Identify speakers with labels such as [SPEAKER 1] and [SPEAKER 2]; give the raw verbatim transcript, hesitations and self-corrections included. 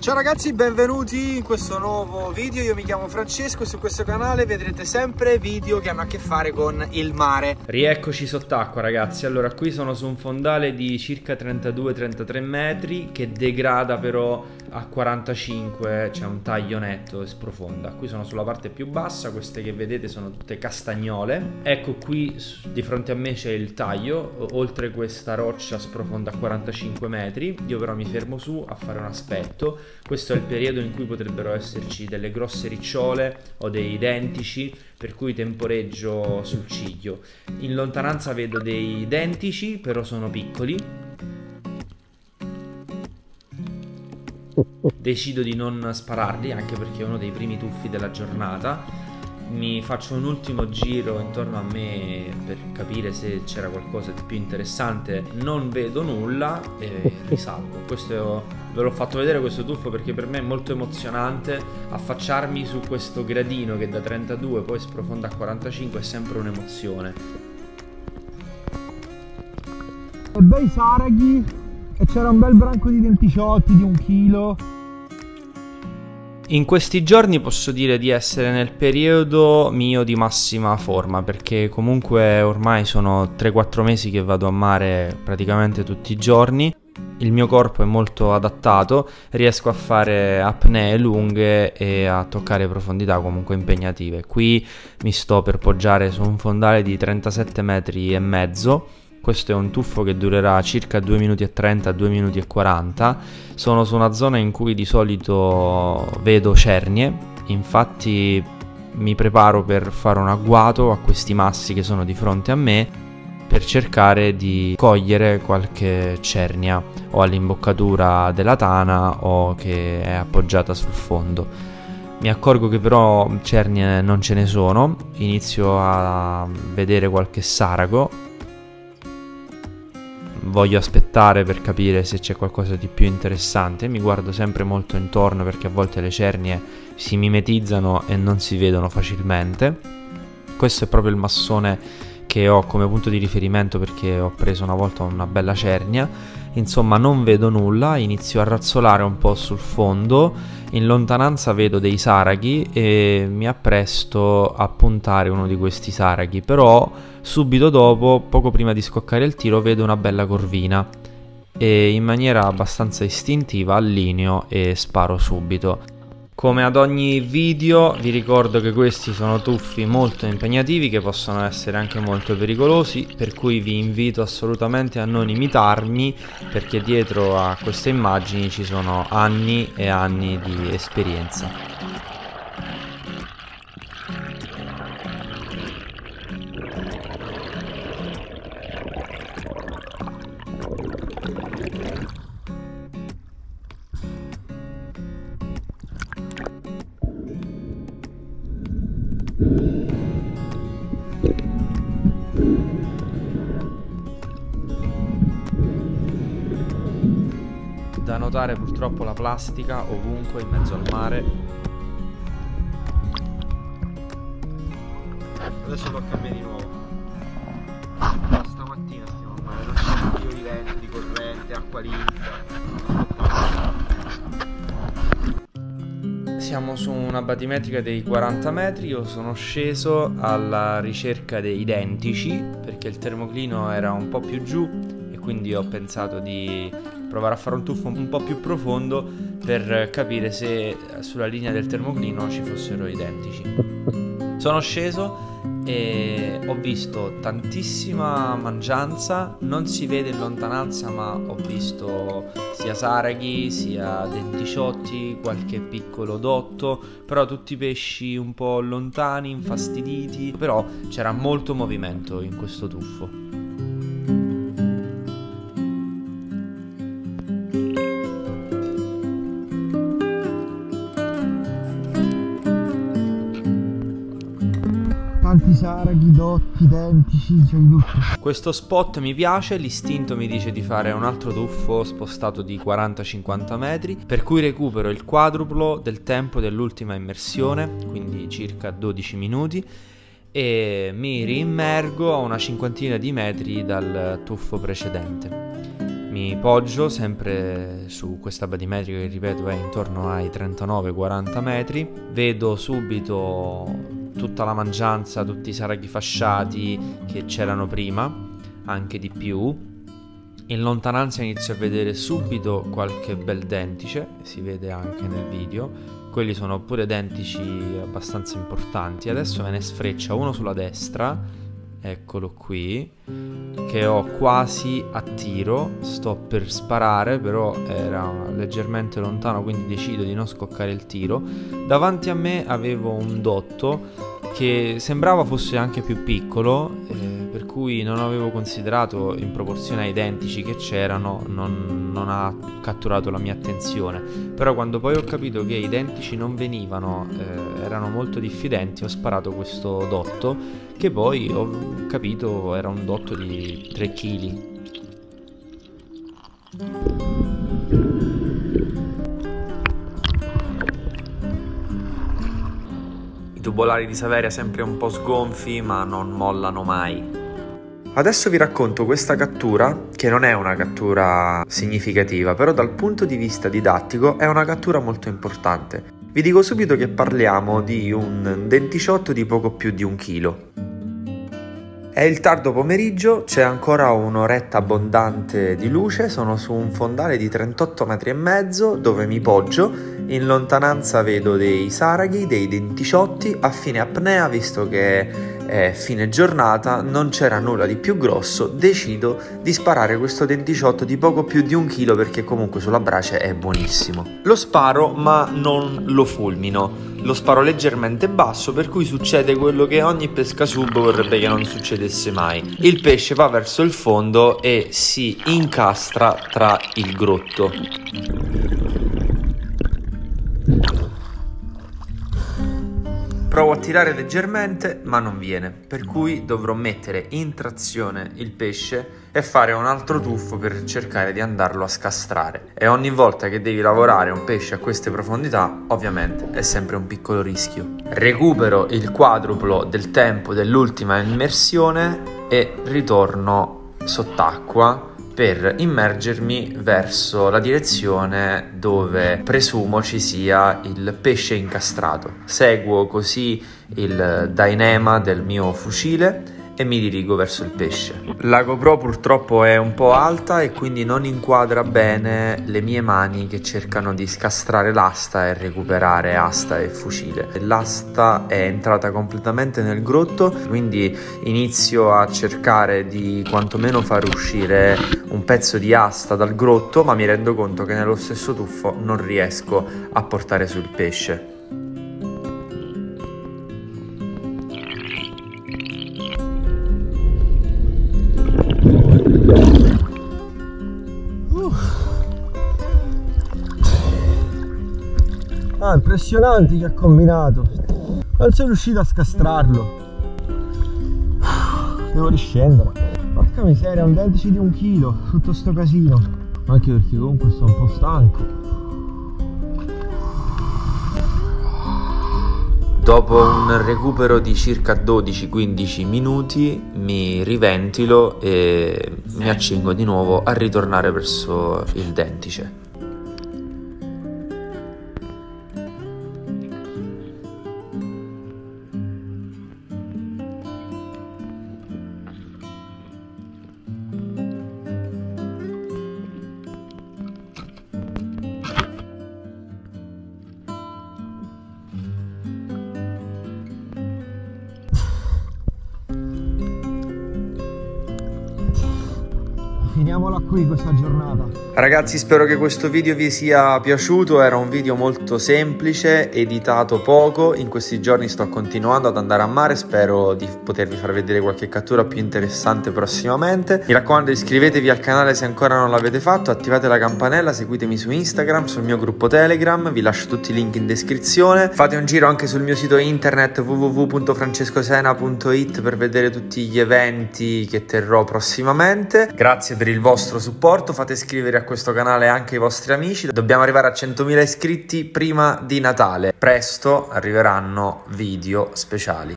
[SPEAKER 1] Ciao ragazzi, benvenuti in questo nuovo video. Io mi chiamo Francesco e su questo canale vedrete sempre video che hanno a che fare con il mare.
[SPEAKER 2] Rieccoci sott'acqua ragazzi. Allora, qui sono su un fondale di circa trentadue trentatré metri che degrada però a quarantacinque, c'è un taglio netto e sprofonda. Qui sono sulla parte più bassa, queste che vedete sono tutte castagnole. Ecco, qui di fronte a me c'è il taglio, oltre questa roccia sprofonda a quarantacinque metri. Io però mi fermo su a fare un aspetto. Questo è il periodo in cui potrebbero esserci delle grosse ricciole o dei dentici, per cui temporeggio sul ciglio. In lontananza vedo dei dentici, però sono piccoli. Decido di non spararli, anche perché è uno dei primi tuffi della giornata. Mi faccio un ultimo giro intorno a me per capire se c'era qualcosa di più interessante. Non vedo nulla e risalgo. Questo ve l'ho fatto vedere, questo tuffo, perché per me è molto emozionante. Affacciarmi su questo gradino che da trentadue poi sprofonda a quarantacinque è sempre un'emozione.
[SPEAKER 1] Bei saraghi e c'era un bel branco di denticiotti di un chilo.
[SPEAKER 2] In questi giorni posso dire di essere nel periodo mio di massima forma, perché comunque ormai sono tre quattro mesi che vado a mare praticamente tutti i giorni. Il mio corpo è molto adattato, riesco a fare apnee lunghe e a toccare profondità comunque impegnative. Qui mi sto per poggiare su un fondale di trentasette metri e mezzo. Questo è un tuffo che durerà circa due minuti e trenta, due minuti e quaranta. Sono su una zona in cui di solito vedo cernie, infatti mi preparo per fare un agguato a questi massi che sono di fronte a me per cercare di cogliere qualche cernia o all'imboccatura della tana o che è appoggiata sul fondo. Mi accorgo che però cernie non ce ne sono, inizio a vedere qualche sarago. Voglio aspettare per capire se c'è qualcosa di più interessante. Mi guardo sempre molto intorno perché a volte le cernie si mimetizzano e non si vedono facilmente. Questo è proprio il massone che ho come punto di riferimento perché ho preso una volta una bella cernia. Insomma, non vedo nulla, inizio a razzolare un po' sul fondo. In lontananza vedo dei saraghi e mi appresto a puntare uno di questi saraghi, però subito dopo, poco prima di scoccare il tiro, vedo una bella corvina e in maniera abbastanza istintiva allineo e sparo subito. Come ad ogni video vi ricordo che questi sono tuffi molto impegnativi che possono essere anche molto pericolosi, per cui vi invito assolutamente a non imitarmi, perché dietro a queste immagini ci sono anni e anni di esperienza. Da notare purtroppo la plastica ovunque in mezzo al mare.
[SPEAKER 1] Adesso tocca a me di nuovo. Stamattina stiamo a mare, non c'è più di vento, di corrente, acqua limpida.
[SPEAKER 2] Siamo su una batimetrica dei quaranta metri. Io sono sceso alla ricerca dei dentici perché il termoclino era un po' più giù e quindi ho pensato di provare a fare un tuffo un po' più profondo per capire se sulla linea del termoclino ci fossero i dentici. Sono sceso e ho visto tantissima mangianza, non si vede in lontananza ma ho visto sia saraghi sia denticiotti, qualche piccolo dotto, però tutti pesci un po' lontani, infastiditi, però c'era molto movimento in questo tuffo.
[SPEAKER 1] Tanti saraghi, dotti, dentici, c'è di tutto.
[SPEAKER 2] Questo spot mi piace, l'istinto mi dice di fare un altro tuffo spostato di quaranta cinquanta metri, per cui recupero il quadruplo del tempo dell'ultima immersione, quindi circa dodici minuti, e mi riimmergo a una cinquantina di metri dal tuffo precedente. mi poggio sempre su questa badimetrica che ripeto è intorno ai trentanove quaranta metri, vedo subito tutta la mangianza, tutti i saraghi fasciati che c'erano prima, anche di più. In lontananza inizio a vedere subito qualche bel dentice, si vede anche nel video, quelli sono pure dentici abbastanza importanti. Adesso me ne sfreccia uno sulla destra, eccolo qui, che ho quasi a tiro, sto per sparare, però era leggermente lontano, quindi decido di non scoccare il tiro. Davanti a me avevo un dotto che sembrava fosse anche più piccolo, eh, per cui non avevo considerato in proporzione ai dentici che c'erano, non, non ha catturato la mia attenzione. Però quando poi ho capito che i dentici non venivano, eh, erano molto diffidenti, ho sparato questo dotto, che poi ho capito era un dotto di tre chili. I tubolari di Saveria sempre un po' sgonfi, ma non mollano mai.
[SPEAKER 1] Adesso vi racconto questa cattura, che non è una cattura significativa, però dal punto di vista didattico è una cattura molto importante. Vi dico subito che parliamo di un denticiotto di poco più di un chilo. È il tardo pomeriggio, c'è ancora un'oretta abbondante di luce, sono su un fondale di trentotto metri e mezzo dove mi poggio, in lontananza vedo dei saraghi, dei denticiotti, a fine apnea, visto che è fine giornata, non c'era nulla di più grosso, decido di sparare questo denticiotto di poco più di un chilo perché comunque sulla brace è buonissimo. Lo sparo ma non lo fulmino. Lo sparo leggermente basso, per cui succede quello che ogni pescasub vorrebbe che non succedesse mai. Il pesce va verso il fondo e si incastra tra il grotto. Provo a tirare leggermente, ma non viene, per cui dovrò mettere in trazione il pesce e fare un altro tuffo per cercare di andarlo a scastrare. E ogni volta che devi lavorare un pesce a queste profondità, ovviamente è sempre un piccolo rischio. Recupero il quadruplo del tempo dell'ultima immersione e ritorno sott'acqua per immergermi verso la direzione dove presumo ci sia il pesce incastrato. Seguo così il dynema del mio fucile e mi dirigo verso il pesce. La GoPro purtroppo è un po' alta e quindi non inquadra bene le mie mani che cercano di scastrare l'asta e recuperare asta e fucile. L'asta è entrata completamente nel grotto, quindi inizio a cercare di quantomeno far uscire un pezzo di asta dal grotto, ma mi rendo conto che nello stesso tuffo non riesco a portare sul pesce.
[SPEAKER 3] Ah, impressionante che ha combinato. Non sono riuscito a scastrarlo. Devo riscendere. Porca miseria, un dentice di un chilo, tutto sto casino. Anche perché comunque sto un po' stanco.
[SPEAKER 2] Dopo un recupero di circa dodici quindici minuti mi riventilo e mi accingo di nuovo a ritornare verso il dentice.
[SPEAKER 3] Finiamola qui questa giornata.
[SPEAKER 1] Ragazzi, spero che questo video vi sia piaciuto. Era un video molto semplice, editato poco. In questi giorni sto continuando ad andare a mare, spero di potervi far vedere qualche cattura più interessante prossimamente. Mi raccomando, iscrivetevi al canale se ancora non l'avete fatto, attivate la campanella, seguitemi su Instagram, sul mio gruppo Telegram, vi lascio tutti i link in descrizione. Fate un giro anche sul mio sito internet w w w punto francescosena punto it per vedere tutti gli eventi che terrò prossimamente. Grazie per il vostro supporto, fate iscrivere a questo canale anche i vostri amici. Dobbiamo arrivare a centomila iscritti prima di Natale. Presto arriveranno video speciali.